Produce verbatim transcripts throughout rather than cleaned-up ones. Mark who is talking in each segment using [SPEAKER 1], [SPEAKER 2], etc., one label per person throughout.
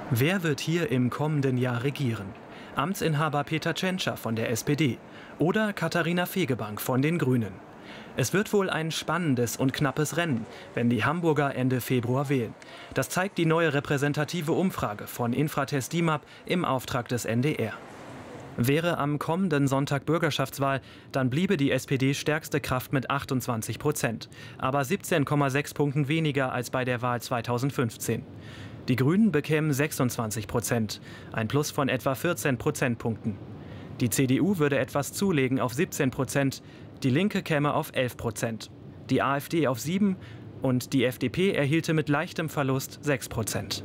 [SPEAKER 1] Wer wird hier im kommenden Jahr regieren? Amtsinhaber Peter Tschentscher von der S P D oder Katharina Fegebank von den Grünen? Es wird wohl ein spannendes und knappes Rennen, wenn die Hamburger Ende Februar wählen. Das zeigt die neue repräsentative Umfrage von Infratest DIMAP im Auftrag des N D R. Wäre am kommenden Sonntag Bürgerschaftswahl, dann bliebe die S P D stärkste Kraft mit achtundzwanzig Prozent, aber siebzehn Komma sechs Punkten weniger als bei der Wahl zweitausendfünfzehn. Die Grünen bekämen sechsundzwanzig Prozent, ein Plus von etwa vierzehn Prozentpunkten. Die C D U würde etwas zulegen auf siebzehn Prozent, die Linke käme auf elf Prozent, die AfD auf sieben und die F D P erhielte mit leichtem Verlust sechs Prozent.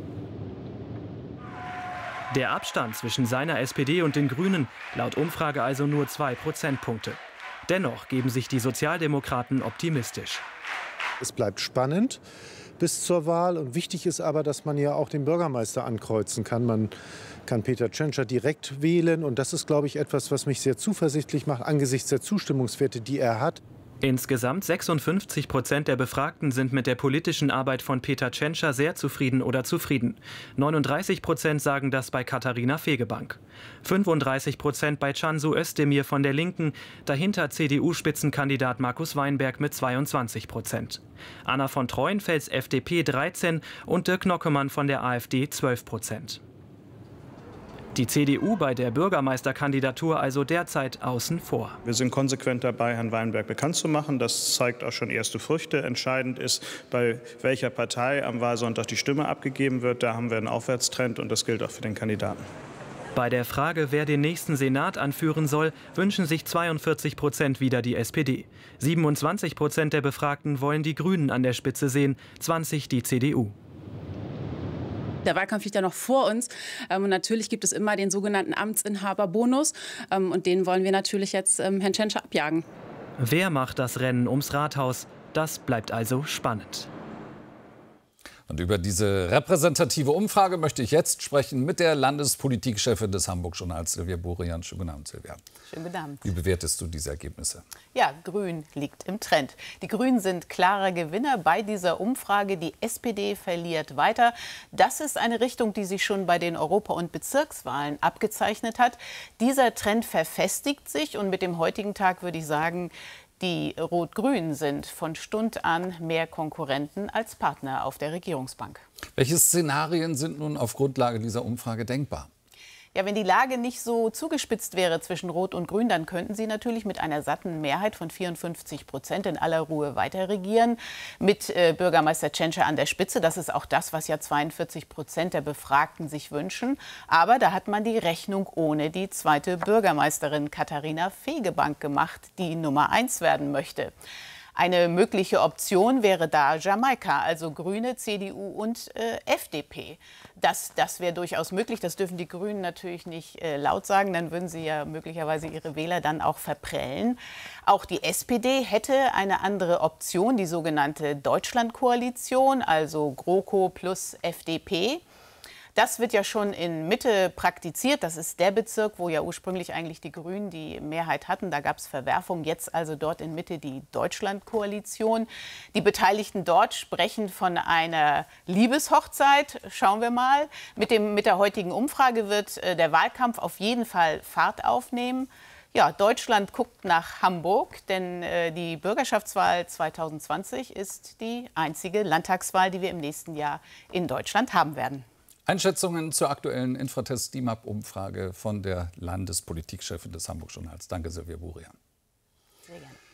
[SPEAKER 1] Der Abstand zwischen seiner S P D und den Grünen laut Umfrage also nur zwei Prozentpunkte. Dennoch geben sich die Sozialdemokraten optimistisch.
[SPEAKER 2] Es bleibt spannend bis zur Wahl. Und wichtig ist aber, dass man ja auch den Bürgermeister ankreuzen kann. Man kann Peter Tschentscher direkt wählen. Und das ist, glaube ich, etwas, was mich sehr zuversichtlich macht angesichts der Zustimmungswerte, die er hat.
[SPEAKER 1] Insgesamt sechsundfünfzig Prozent der Befragten sind mit der politischen Arbeit von Peter Tschentscher sehr zufrieden oder zufrieden. neununddreißig Prozent sagen das bei Katharina Fegebank. fünfunddreißig Prozent bei Cansu Özdemir von der Linken, dahinter C D U-Spitzenkandidat Markus Weinberg mit zweiundzwanzig Prozent. Anna von Treuenfels F D P dreizehn und Dirk Nockemann von der AfD zwölf Prozent. Die C D U bei der Bürgermeisterkandidatur also derzeit außen vor.
[SPEAKER 3] Wir sind konsequent dabei, Herrn Weinberg bekannt zu machen. Das zeigt auch schon erste Früchte. Entscheidend ist, bei welcher Partei am Wahlsonntag die Stimme abgegeben wird. Da haben wir einen Aufwärtstrend und das gilt auch für den Kandidaten.
[SPEAKER 1] Bei der Frage, wer den nächsten Senat anführen soll, wünschen sich zweiundvierzig Prozent wieder die S P D. siebenundzwanzig Prozent der Befragten wollen die Grünen an der Spitze sehen, zwanzig die C D U.
[SPEAKER 4] Der Wahlkampf liegt ja noch vor uns. Und natürlich gibt es immer den sogenannten Amtsinhaberbonus. Und den wollen wir natürlich jetzt Herrn Tschentscher abjagen.
[SPEAKER 1] Wer macht das Rennen ums Rathaus? Das bleibt also spannend.
[SPEAKER 5] Und über diese repräsentative Umfrage möchte ich jetzt sprechen mit der Landespolitikchefin des Hamburg-Journals, Silvia Burian. Schönen guten Abend, Silvia.
[SPEAKER 6] Schönen guten Abend.
[SPEAKER 5] Wie bewertest du diese Ergebnisse?
[SPEAKER 6] Ja, Grün liegt im Trend. Die Grünen sind klarer Gewinner bei dieser Umfrage. Die S P D verliert weiter. Das ist eine Richtung, die sich schon bei den Europa- und Bezirkswahlen abgezeichnet hat. Dieser Trend verfestigt sich und mit dem heutigen Tag würde ich sagen, die Rot-Grünen sind von Stund an mehr Konkurrenten als Partner auf der Regierungsbank.
[SPEAKER 5] Welche Szenarien sind nun auf Grundlage dieser Umfrage denkbar?
[SPEAKER 6] Ja, wenn die Lage nicht so zugespitzt wäre zwischen Rot und Grün, dann könnten sie natürlich mit einer satten Mehrheit von vierundfünfzig Prozent in aller Ruhe weiter regieren. Mit äh, Bürgermeister Tschentscher an der Spitze. Das ist auch das, was ja zweiundvierzig Prozent der Befragten sich wünschen. Aber da hat man die Rechnung ohne die zweite Bürgermeisterin Katharina Fegebank gemacht, die Nummer eins werden möchte. Eine mögliche Option wäre da Jamaika, also Grüne, C D U und äh, F D P. Das, das wäre durchaus möglich. Das dürfen die Grünen natürlich nicht äh, laut sagen. Dann würden sie ja möglicherweise ihre Wähler dann auch verprellen. Auch die S P D hätte eine andere Option, die sogenannte Deutschlandkoalition, also GroKo plus F D P. Das wird ja schon in Mitte praktiziert. Das ist der Bezirk, wo ja ursprünglich eigentlich die Grünen die Mehrheit hatten. Da gab es Verwerfung. Jetzt also dort in Mitte die Deutschlandkoalition. Die Beteiligten dort sprechen von einer Liebeshochzeit. Schauen wir mal. Mit, dem, mit der heutigen Umfrage wird äh, der Wahlkampf auf jeden Fall Fahrt aufnehmen. Ja, Deutschland guckt nach Hamburg, denn äh, die Bürgerschaftswahl zweitausendzwanzig ist die einzige Landtagswahl, die wir im nächsten Jahr in Deutschland haben werden.
[SPEAKER 5] Einschätzungen zur aktuellen Infratest DIMAP-Umfrage von der Landespolitikchefin des Hamburg-Journals. Danke, Silvia Burian.
[SPEAKER 6] Sehr gerne.